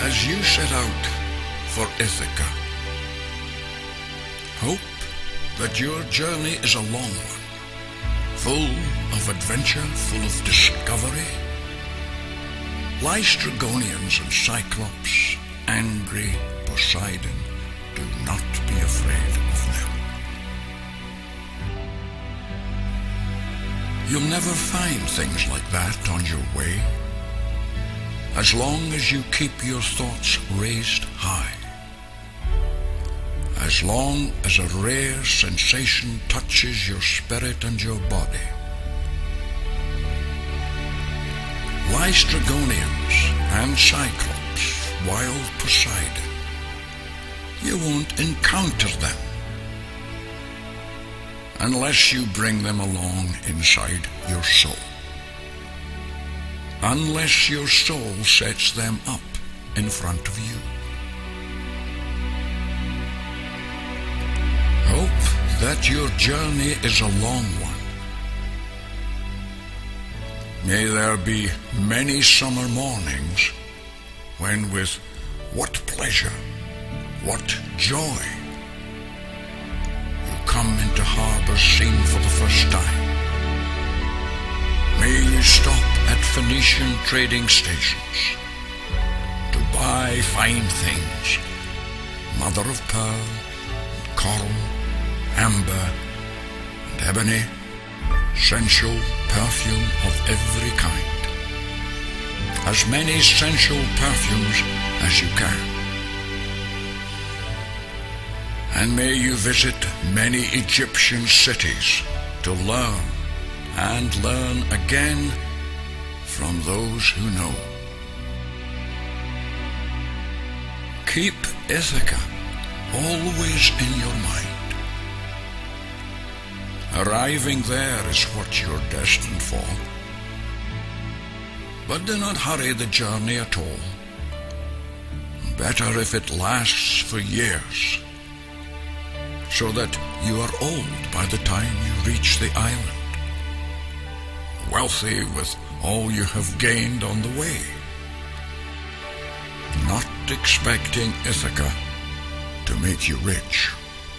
as you set out for Ithaca, hope that your journey is a long one, full of adventure, full of discovery. Lystrigonians and Cyclops, angry Poseidon, do not be afraid of them. You'll never find things like that on your way, as long as you keep your thoughts raised high, as long as a rare sensation touches your spirit and your body. Lystrigonians and Cyclops, wild Poseidon, you won't encounter them unless you bring them along inside your soul. Unless your soul sets them up in front of you. Hope that your journey is a long one. May there be many summer mornings when with what pleasure, what joy, you come into harbors seen for the first time. May you stop at Phoenician trading stations to buy fine things, mother of pearl, coral, amber, and ebony, sensual perfume of every kind. As many sensual perfumes as you can. And may you visit many Egyptian cities to learn and learn again from those who know. Keep Ithaca always in your mind. Arriving there is what you're destined for. But do not hurry the journey at all. Better if it lasts for years, so that you are old by the time you reach the island, wealthy with all you have gained on the way, not expecting Ithaca to make you rich.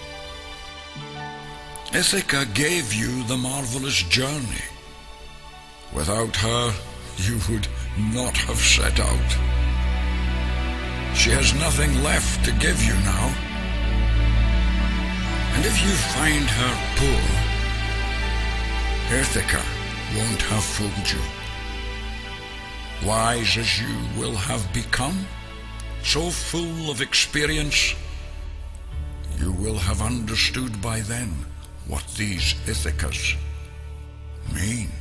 Ithaca gave you the marvelous journey. Without her, you would not have set out. She has nothing left to give you now. And if you find her poor, Ithaca won't have fooled you. Wise as you will have become, so full of experience, you will have understood by then what these Ithacas mean.